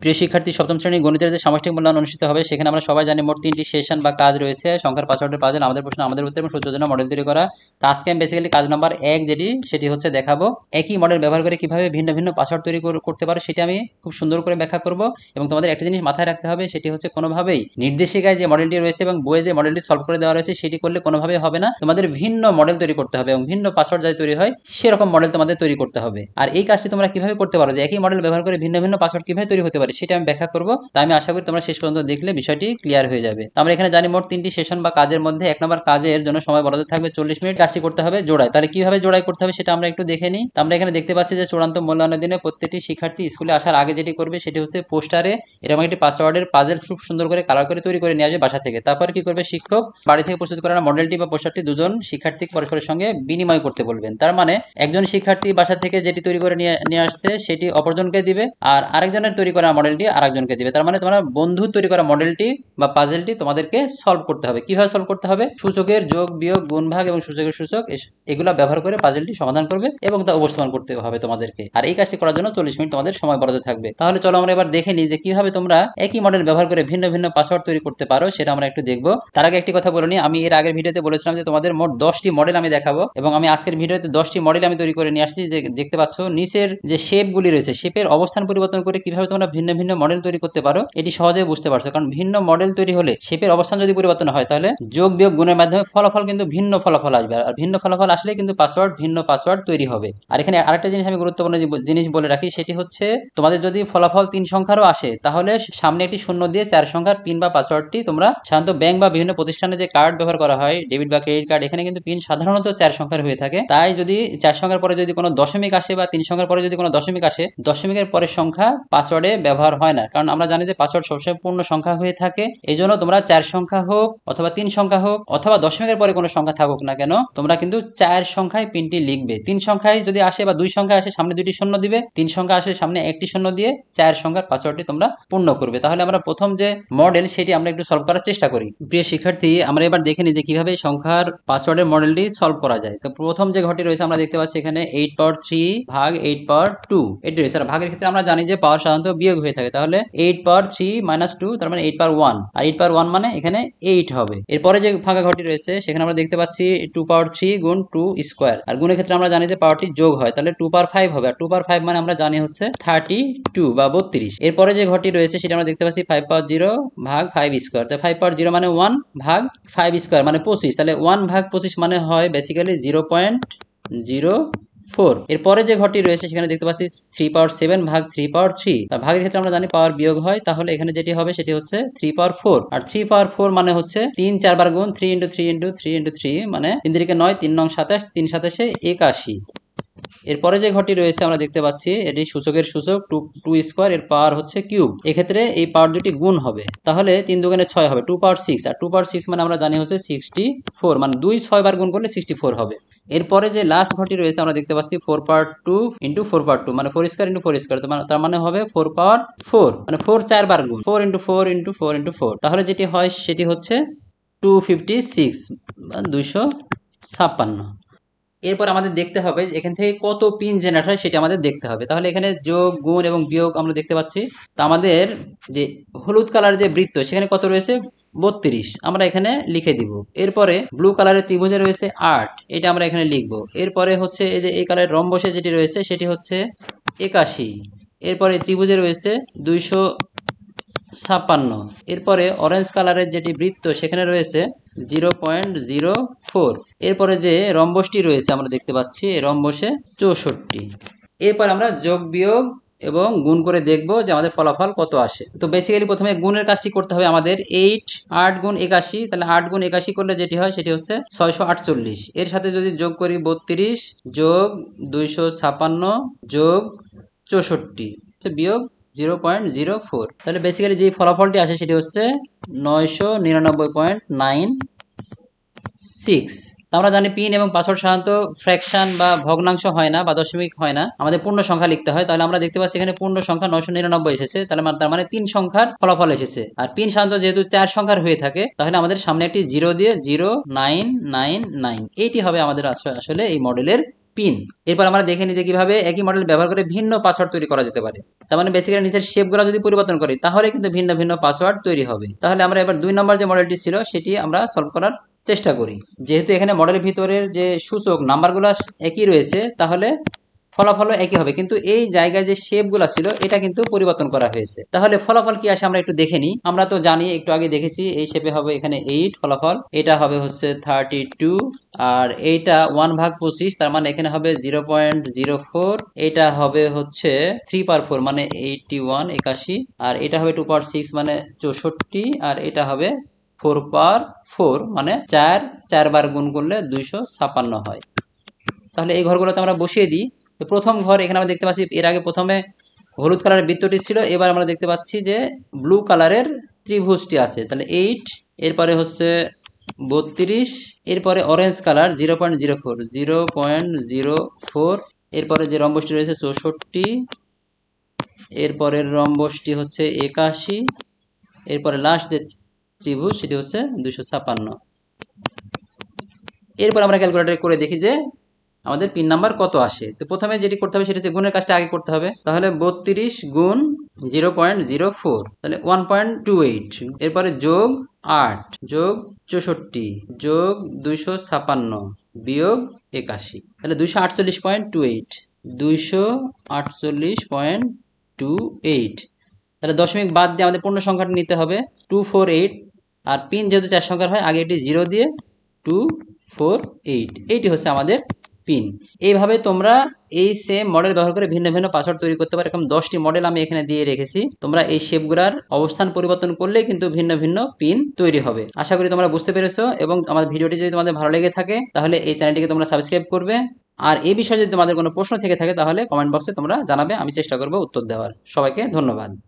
প্রিয় শিক্ষার্থী, সপ্তম শ্রেণী গণিতের যে সামষ্টিক মূল্যায়ন অনুষ্ঠিত হবে সেখানে আমরা সবাই জানি মোট 3টি সেশন বা কাজ রয়েছে। সংখ্যার পাসওয়ার্ডের পাজল, আমাদের প্রশ্ন, আমাদের উত্তর এবং সূত্রের জন্য মডেল তৈরি করা। তো আজকে আমি বেসিক্যালি কাজ নাম্বার 1 সেটি হচ্ছে দেখাবো একই মডেল ব্যবহার করে কিভাবে ভিন্ন ভিন্ন পাসওয়ার্ড তৈরি করতে পারো, সেটা আমি খুব সুন্দর করে ব্যাখ্যা করব। এবং তোমাদের একটা জিনিস মাথায় রাখতে হবে, সেটি হচ্ছে কোনোভাবেই নির্দেশিকায় যে মডেলটি রয়েছে এবং বইয়ে যে মডেলটি সলভ করে দেওয়া রয়েছে সেটি করলে কোনোভাবেই হবে না। তোমাদের ভিন্ন মডেল তৈরি করতে হবে এবং ভিন্ন পাসওয়ার্ড যাতে তৈরি হয় সেরকম মডেল তোমাদের তৈরি করতে হবে। আর এই কাজটি তোমরা কিভাবে করতে পারো, যে একই মডেল ব্যবহার করে ভিন্ন ভিন্ন পাসওয়ার্ড কিভাবে তৈরি হতে পারে সেটা আমি ব্যাখ্যা করব। তাই আমি আশা করি তোমরা শেষ পর্যন্ত দেখলে বিষয়টি ক্লিয়ার হয়ে যাবে। আমরা এখানে জানি মোট 3টি সেশন বা কাজের মধ্যে 1 নম্বর কাজের জন্য সময় বরাদ্দ থাকবে 40 মিনিট। কাজটি করতে হবে জোড়ায়। তাহলে কিভাবে জোড়ায় করতে হবে সেটা আমরা একটু দেখে নিই। আমরা এখানে দেখতে পাচ্ছি যে চূড়ান্ত মূল্যায়নের দিনে প্রত্যেকটি শিক্ষার্থী স্কুলে আসার আগে যেটি করবে সেটি হচ্ছে পোস্টারে এরকম একটি পাসওয়ার্ডের পাজল খুব সুন্দর করে কালার করে তৈরি করে নিয়ে আসবে বাসা থেকে। তারপর কি করবে, শিক্ষক বাড়ি থেকে প্রস্তুত করা মডেলটি বা পোস্টারটি দুজন শিক্ষার্থী পরস্পরের সঙ্গে বিনিময় করতে বলবেন। তার মানে একজন শিক্ষার্থী বাসা থেকে যেটি তৈরি করে নিয়ে আসছে সেটি অপরজনকে দিবে, আর আরেকজনের তৈরি করা মডেলটি আরেকজনকে দিবে। তার মানে তোমরা বন্ধু তৈরি করা মডেলটি বা পাজলটি তোমাদেরকে সলভ করতে হবে। কিভাবে সলভ করতে হবে, সূচকের যোগ বিয়োগ গুণ ভাগ এবং সূচকের সূচক এগুলো ব্যবহার করে পাজলটি সমাধান করবে এবং তা উপস্থাপন করতে হবে তোমাদেরকে। আর এই কাজটি করার জন্য 40 মিনিট তোমাদের সময় বরাদ্দ থাকবে। তাহলে চলো আমরা এবার দেখে নিই যে কিভাবে তোমরা একই মডেল ব্যবহার করে ভিন্ন ভিন্ন পাসওয়ার্ড তৈরি করতে পারো, সেটা আমরা একটু দেখবো। তার আগে একটি কথা বলে নিই, আমি এর আগের ভিডিওতে বলেছিলাম যে তোমাদের মোট 10টি মডেল আমি দেখাবো এবং আমি আজকের ভিডিওতে 10টি মডেল আমি তৈরি করে নিয়ে আসছি। যে দেখতে পাচ্ছ নিচের যে শেপগুলি রয়েছে, শেপের অবস্থান পরিবর্তন করে কিভাবে তোমরা ভিন্ন ভিন্ন মডেল তৈরি করতে পারো এটি সহজে বুঝতে পারছো। কারণ ভিন্ন মডেল তৈরি হলে শেপের অবস্থান যদি পরিবর্তন হয় তাহলে যোগ বিয়োগ গুণের মাধ্যমে ফলাফল কিন্তু ভিন্ন ফলাফল আসবে, আর ভিন্ন ফলাফল আসলে কিন্তু ভিন্ন পাসওয়ার্ড তৈরি হবে। আর এখানে আরেকটা জিনিস আমি গুরুত্বপূর্ণ জিনিস বলে রাখি, সেটি হচ্ছে তোমাদের যদি ফলাফল 3 সংখ্যারও আসে তাহলে সামনে একটি শূন্য দিয়ে 4 সংখ্যার পিন বা পাসওয়ার্ডটি তোমরা সাধারণত ব্যাংক বা বিভিন্ন প্রতিষ্ঠানে যে কার্ড ব্যবহার করা হয় ডেবিট বা ক্রেডিট কার্ড, এখানে কিন্তু পিন সাধারণত 4 সংখ্যার হয়ে থাকে। তাই যদি 4 সংখ্যার পরে যদি কোনো দশমিক আসে বা 3 সংখ্যার পরে যদি কোনো দশমিক আসে, দশমিকের পরের সংখ্যা পাসওয়ার্ডে ব্যবহার হয় না। কারণ আমরা জানি যে পাসওয়ার্ড সবসময় পূর্ণ সংখ্যা হয়ে থাকে। এই জন্য তোমরা 4 সংখ্যা হোক অথবা 3 সংখ্যা হোক অথবা দশমিকের পরে কোনো সংখ্যা থাকুক না কেন, তোমরা কিন্তু 4 সংখ্যায় পিনটি লিখবে। 3 সংখ্যায় যদি আসে বা 2 সংখ্যা আসে সামনে 2টি শূন্য দিবে, 3 সংখ্যা আসে সামনে একটি শূন্য দিয়ে 4 সংখ্যার পাসওয়ার্ডটি তোমরা পূর্ণ করবে। তাহলে আমরা প্রথম যে মডেল সেটি আমরা একটু সলভ করার চেষ্টা করি। প্রিয় শিক্ষার্থী, আমরা এবার দেখে নিই যে কিভাবে সংখ্যার পাসওয়ার্ডের মডেলটি সলভ করা যায়। তো প্রথম যে ঘরটি রয়েছে আমরা দেখতে পাচ্ছি এখানে 8 পাওয়ার 3 ভাগ 8 পাওয়ার 2 এটি রয়েছে। আর ভাগের ক্ষেত্রে আমরা জানি যে পাওয়ার সাধারণত বিয়োগ হয়ে থাকে। তাহলে 8 পাওয়ার 3 মাইনাস 2 তার মানে 8 পাওয়ার 1, আর 8 পাওয়ার 1 মানে এখানে 8 হবে। এরপরে যে ফাঁকা ঘরটি রয়েছে সেখানে আমরা দেখতে পাচ্ছি 2 পাওয়ার 3 গুণ 2 স্কোয়ার, আর গুণের ক্ষেত্রে আমরা জানি যে পাওয়ারটি যোগ হয়, তাহলে 2 পাওয়ার 5 হবে। আর 2 পাওয়ার 5 মানে আমরা জানি হচ্ছে 32 বা 32। এরপরে যে ঘরটি রয়েছে সেটা আমরা দেখতে পাচ্ছি 5 পাওয়ার 0 ভাগ 5 স্কোয়ার। তো 5 পাওয়ার 0 মানে 1 ভাগ 5 স্কোয়ার মানে 25, তাহলে 1 ভাগ 25 মানে হয় বেসিক্যালি 0.04। এরপরে যে ঘরটি রয়েছে সেখানে দেখতে পাচ্ছি 3 পাওয়ার 7 ভাগ 3 পাওয়ার 3। ভাগের ক্ষেত্রে আমরা জানি পাওয়ার বিয়োগ হয়, তাহলে এখানে যেটি হবে সেটি হচ্ছে 3 পাওয়ার 4। আর 3 পাওয়ার 4 মানে হচ্ছে 3 4 বার গুণ 3 × 3 × 3 × 3 মানে 3 3 9, 3 9 27, 3 27 81। এরপরে যে ঘরটি রয়েছে আমরা দেখতে পাচ্ছি এটি সূচকের সূচক 2 স্কোয়ার, এর পাওয়ার হচ্ছে কিউব। এক্ষেত্রে এই পাওয়ার দুটি গুণ হবে, তাহলে 3 দুগুণে 6 হবে 2 পাওয়ার 6। আর 2 পাওয়ার 6 মানে আমরা জানি হচ্ছে 64, মানে 2 6 বার গুণ করলে 64 হবে। এরপরে যে লাস্ট ঘরটি রয়েছে আমরা দেখতে পাচ্ছি 4 পাওয়ার 2 × 4 পাওয়ার 2 মানে 4 স্কোয়ার × 4 স্কোয়ার, তার মানে হবে 4 পাওয়ার 4 মানে 4 4 বার গুণ 4 × 4 × 4 × 4, তাহলে যেটি হয় সেটি হচ্ছে 256 বা 256। এরপর আমাদের দেখতে হবে এখান থেকে কত পিন জেনারেট হয় সেটা আমাদের দেখতে হবে। তাহলে এখানে যোগ গুণ এবং বিয়োগ আমরা দেখতে পাচ্ছি। তো আমাদের যে হলুদ কালার যে বৃত্ত সেখানে কত রয়েছে 32, আমরা এখানে লিখে দিব। এরপরে ব্লু কালারের ত্রিভুজে রয়েছে 8, এটা আমরা এখানে লিখব। এরপরে হচ্ছে এই যে এই কালারের রম্বসে যেটি রয়েছে সেটি হচ্ছে 81। এরপরে ত্রিভুজে রয়েছে 256। এরপরে অরেঞ্জ কালারের যেটি বৃত্ত সেখানে রয়েছে 0.04। এরপরে যে রম্বসটি রয়েছে আমরা দেখতে পাচ্ছি এই রম্বসে 64। এরপর আমরা যোগ বিয়োগ এবং গুণ করে দেখব যে আমাদের ফলাফল কত আসে। তো বেসিক্যালি প্রথমে গুণের কাজটি করতে হবে আমাদের। 8 গুণ 81, তাহলে 8 গুণ 81 করলে যেটি হয় সেটি হচ্ছে 648। এর সাথে যদি যোগ করি 32 যোগ 256 যোগ 64 বিয়োগ 0.04, তাহলে বেসিক্যালি যে ফলাফলটি আসে সেটি হচ্ছে 999.96। আমরা জানি পিন এবং পাসওয়ার্ড সাধারণত ফ্র্যাকশন বা ভগ্নাংশ হয় না বা দশমিক হয় না, আমাদের পূর্ণ সংখ্যা লিখতে হয়। তাহলে আমরা দেখতে পাচ্ছি এখানে পূর্ণ সংখ্যা 999 এসেছে, তার মানে 3 সংখ্যার ফলাফল এসেছে। আর পিন সাধারণত যেহেতু 4 সংখ্যার হয়ে থাকে তাহলে আমাদের সামনে একটি 0 দিয়ে 0999, এইটি হবে আমাদের আসলে এই মডেলের পিন। এরপর আমরা দেখে নিতে কিভাবে একই মডেল ব্যবহার করে ভিন্ন পাসওয়ার্ড তৈরি করা যেতে পারে। তার মানে বেসিক্যালি নিচের শেপগুলো যদি পরিবর্তন করি তাহলে কিন্তু ভিন্ন ভিন্ন পাসওয়ার্ড তৈরি হবে। তাহলে আমরা এবার 2 নম্বর যে মডেলটি ছিল সেটি আমরা সলভ করার চেষ্টা করি। যেহেতু এখানে মডেলের ভিতরের যে সূচক নাম্বারগুলো একই রয়েছে তাহলে ফলাফলও একই হবে, কিন্তু এই জায়গায় যে শেপগুলো ছিল এটা কিন্তু পরিবর্তন করা হয়েছে। তাহলে ফলাফল কি আসে আমরা একটু দেখে নিই। আমরা তো জানি, একটু আগে দেখেছি, এই শেপে হবে এখানে 8 ফলাফল, এটা হবে হচ্ছে 32, আর এইটা 1/25 তার মানে এখানে হবে 0.04, এটা হবে হচ্ছে 3/4 মানে 81 আর এটা হবে 2/6 মানে 64, আর এটা হবে 4/4 মানে 4 বার গুণ করলে 256 হয়। তাহলে এই ঘরগুলোতে আমরা বসিয়ে দিই। তো প্রথম ঘর এখানে আমরা দেখতে পাচ্ছি এর আগে প্রথমে হলুদ কালারের বৃত্তটি ছিল, এবার আমরা দেখতে পাচ্ছি যে ব্লু কালারের ত্রিভুজটি আছে। তাহলে 8, এরপরে হচ্ছে 32, এরপরে অরেঞ্জ কালার 0.04, এরপরে যে রম্বসটি রয়েছে 64, এরপরের রম্বসটি হচ্ছে 81, এরপরে লাস্ট যে ত্রিভুজ সেটি হচ্ছে 256। এরপর আমরা ক্যালকুলেটরে করে দেখি যে আমাদের পিন নাম্বার কত আসে। তো প্রথমে যেটি করতে হবে সেটা হচ্ছে গুণের কাজটা আগে করতে হবে। তাহলে 32 গুণ 0.04 তাহলে 1.28, এরপরে যোগ 8 যোগ 64 যোগ 256 বিয়োগ 81, তাহলে 248.28, 248.28। তাহলে দশমিক বাদ দিয়ে আমাদের পূর্ণ সংখ্যাটা নিতে হবে 248, আর পিন যেহেতু 4 সংখ্যার হয় আগে এটি 0 দিয়ে 248, এইটি হচ্ছে আমাদের পিন। এইভাবে তোমরা এই সেম মডেল ব্যবহার করে ভিন্ন ভিন্ন পাসওয়ার্ড তৈরি করতে পারো। এরকম 10টি মডেল আমি এখানে দিয়ে রেখেছি, তোমরা এই শেপগুলোর অবস্থান পরিবর্তন করলেই কিন্তু ভিন্ন ভিন্ন পিন তৈরি হবে। আশা করি তোমরা বুঝতে পেরেছো, এবং আমার ভিডিওটি যদি তোমাদের ভালো লেগে থাকে তাহলে এই চ্যানেলটিকে তোমরা সাবস্ক্রাইব করবে। আর এই বিষয়ে যদি তোমাদের কোনো প্রশ্ন থেকে থাকে তাহলে কমেন্ট বক্সে তোমরা জানাবে, আমি চেষ্টা করবো উত্তর দেওয়ার। সবাইকে ধন্যবাদ।